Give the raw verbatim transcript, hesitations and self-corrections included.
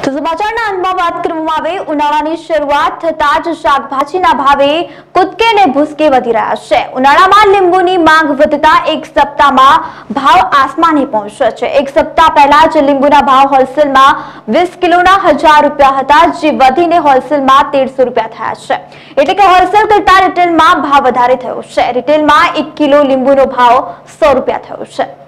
તો સમાચારના અંતમાં વાત કરવામાં આવે ઉનાળાની શરૂઆત થતા જ શાકભાજીના ભાવે કૂદકે ને ભૂસકે વધી રહ્યા છે। ઉનાળામાં લીંબુની માંગ વધતા એક સપ્તાહમાં ભાવ આસમાને પહોંચ્યો છે। એક સપ્તાહ પહેલા જ લીંબુના ભાવ હોલસેલમાં વીસ કિલોના હજાર રૂપિયા હતા, જે વધીને હોલસેલમાં તેરસો રૂપિયા થયા છે। એટલે કે હોલસેલ કરતા રિટેલમાં ભાવ વધારે થયો છે। રિટેલમાં એક કિલો લીંબુનો ભાવ સો રૂપિયા થયો છે।